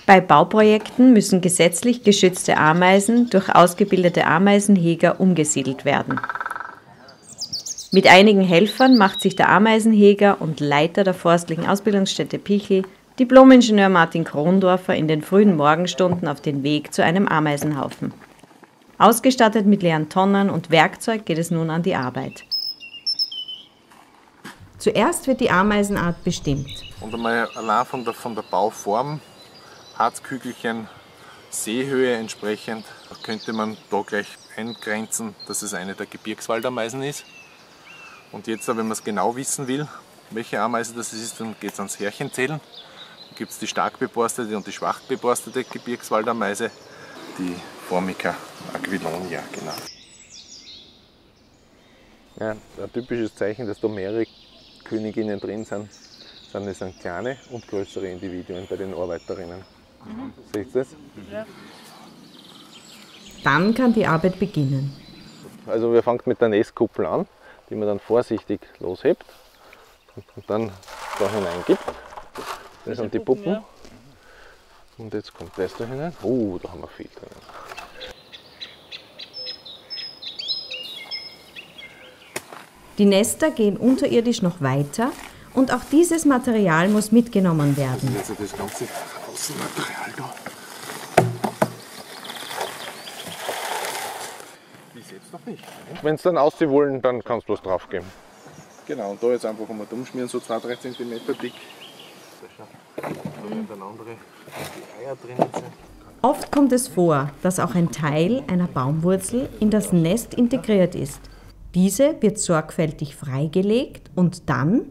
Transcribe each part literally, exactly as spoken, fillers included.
Bei Bauprojekten müssen gesetzlich geschützte Ameisen durch ausgebildete Ameisenhäger umgesiedelt werden. Mit einigen Helfern macht sich der Ameisenhäger und Leiter der forstlichen Ausbildungsstätte Pichel, Diplom-Ingenieur Martin Krondorfer, in den frühen Morgenstunden auf den Weg zu einem Ameisenhaufen. Ausgestattet mit leeren Tonnen und Werkzeug geht es nun an die Arbeit. Zuerst wird die Ameisenart bestimmt. Und einmal allein von der, von der Bauform, Harzkügelchen, Seehöhe entsprechend, könnte man da gleich eingrenzen, dass es eine der Gebirgswaldameisen ist. Und jetzt, wenn man es genau wissen will, welche Ameise das ist, dann geht es ans Härchenzählen. Da gibt es die stark beborstete und die schwach beborstete Gebirgswaldameise, die Formica aquilonia, genau. Ja, ein typisches Zeichen, dass da mehrere Königinnen drin sind, sind es sind kleine und größere Individuen bei den Arbeiterinnen. Mhm. Seht ihr das? Ja. Dann kann die Arbeit beginnen. Also wir fangen mit der Nestkuppel an, die man dann vorsichtig loshebt und dann da hineingibt. Das sind die Puppen. Ja. Und jetzt kommt das da hinein. Oh, da haben wir viel drin. Die Nester gehen unterirdisch noch weiter und auch dieses Material muss mitgenommen werden. Also das ganze Außenmaterial da. Bis jetzt noch nicht. Wenn es dann aussehen wollen, dann kannst du was drauf geben. Genau, und da jetzt einfach einmal umschmieren, so zwei bis drei Zentimeter dick. Da sind dann andere die Eier drinnen sind. Oft kommt es vor, dass auch ein Teil einer Baumwurzel in das Nest integriert ist. Diese wird sorgfältig freigelegt und dann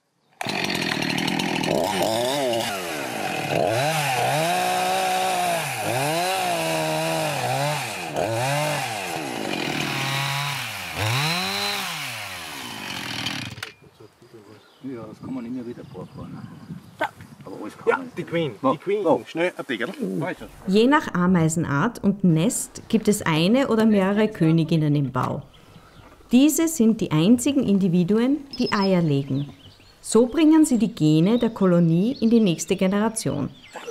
ja, das kann man immer wieder vorfahren. Aber alles kann Ja, man. die Queen, die Queen. Oh. Schnell ein Deckel. Je nach Ameisenart und Nest gibt es eine oder mehrere Königinnen im Bau. Diese sind die einzigen Individuen, die Eier legen. So bringen sie die Gene der Kolonie in die nächste Generation.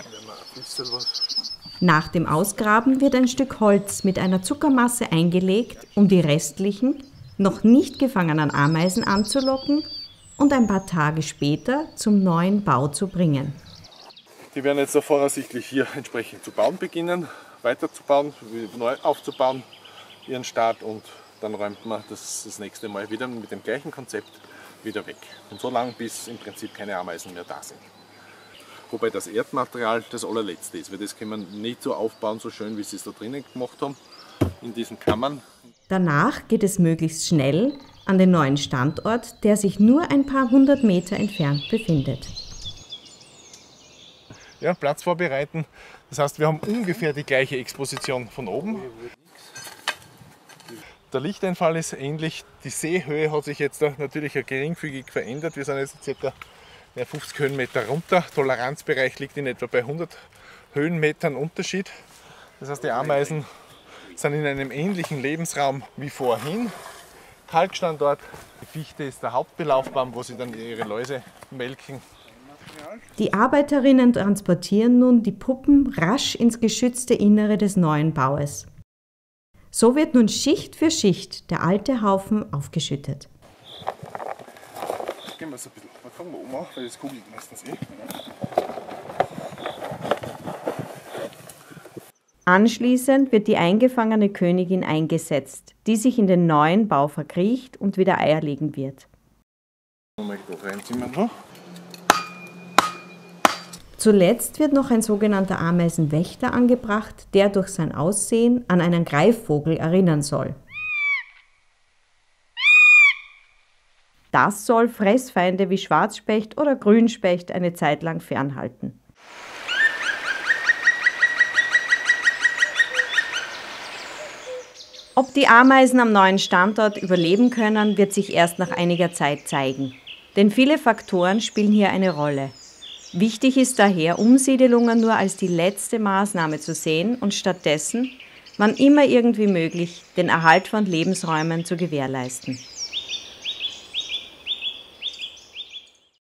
Nach dem Ausgraben wird ein Stück Holz mit einer Zuckermasse eingelegt, um die restlichen, noch nicht gefangenen Ameisen anzulocken und ein paar Tage später zum neuen Bau zu bringen. Die werden jetzt so voraussichtlich hier entsprechend zu bauen beginnen, weiterzubauen, neu aufzubauen, ihren Start, und dann räumt man das das nächste Mal wieder mit dem gleichen Konzept wieder weg. Und so lange, bis im Prinzip keine Ameisen mehr da sind. Wobei das Erdmaterial das allerletzte ist, weil das kann man nicht so aufbauen, so schön wie sie es da drinnen gemacht haben, in diesen Kammern. Danach geht es möglichst schnell an den neuen Standort, der sich nur ein paar hundert Meter entfernt befindet. Ja, Platz vorbereiten. Das heißt, wir haben ungefähr die gleiche Exposition von oben. Der Lichteinfall ist ähnlich. Die Seehöhe hat sich jetzt natürlich geringfügig verändert. Wir sind jetzt ca. fünfzig Höhenmeter runter. Der Toleranzbereich liegt in etwa bei hundert Höhenmetern Unterschied. Das heißt, die Ameisen sind in einem ähnlichen Lebensraum wie vorhin. Kalkstandort. Die Fichte ist der Hauptbelaufbaum, wo sie dann ihre Läuse melken. Die Arbeiterinnen transportieren nun die Puppen rasch ins geschützte Innere des neuen Baues. So wird nun Schicht für Schicht der alte Haufen aufgeschüttet. Gehen wir so ein bisschen, fangen wir oben an, weil das kugelt meistens eh. Anschließend wird die eingefangene Königin eingesetzt, die sich in den neuen Bau verkriecht und wieder Eier legen wird. Zuletzt wird noch ein sogenannter Ameisenwächter angebracht, der durch sein Aussehen an einen Greifvogel erinnern soll. Das soll Fressfeinde wie Schwarzspecht oder Grünspecht eine Zeit lang fernhalten. Ob die Ameisen am neuen Standort überleben können, wird sich erst nach einiger Zeit zeigen. Denn viele Faktoren spielen hier eine Rolle. Wichtig ist daher, Umsiedelungen nur als die letzte Maßnahme zu sehen und stattdessen, wann immer irgendwie möglich, den Erhalt von Lebensräumen zu gewährleisten.